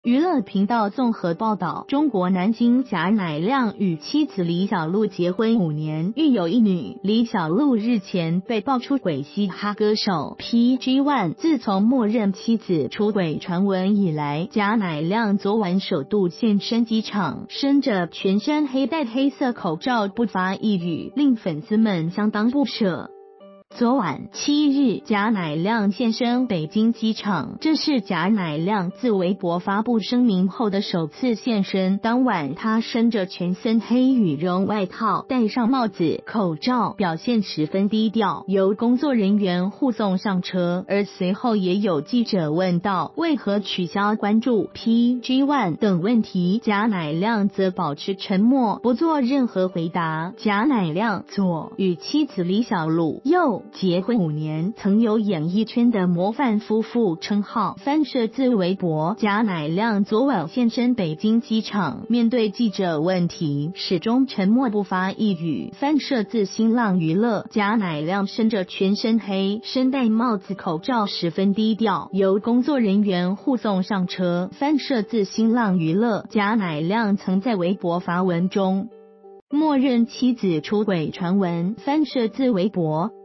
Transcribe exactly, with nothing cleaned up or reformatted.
娱乐频道综合报道，中国南京贾乃亮与妻子李小璐结婚五年，育有一女。李小璐日前被爆出轨嘻哈歌手 P G One， 自从默认妻子出轨传闻以来，贾乃亮昨晚首度现身机场，身着全身黑戴黑色口罩，不发一语，令粉丝们相当不舍。昨晚七日，贾乃亮现身北京机场，这是贾乃亮自微博发布声明后的首次现身。当晚，他身着全身黑羽绒外套，戴上帽子、口罩，表现十分低调，由工作人员护送上车。而随后也有记者问到为何取消关注 P G One 等问题，贾乃亮则保持沉默，不做任何回答。贾乃亮左与妻子李小璐，右结婚五年，曾有演艺圈的模范夫妇称号。翻摄自微博，贾乃亮昨晚现身北京机场，面对记者问题，始终沉默不发一语。翻摄自新浪娱乐，贾乃亮身着全身黑，身戴帽子、口罩，十分低调，由工作人员护送上车。翻摄自新浪娱乐，贾乃亮曾在微博发文中默认妻子出轨传闻。翻摄自微博。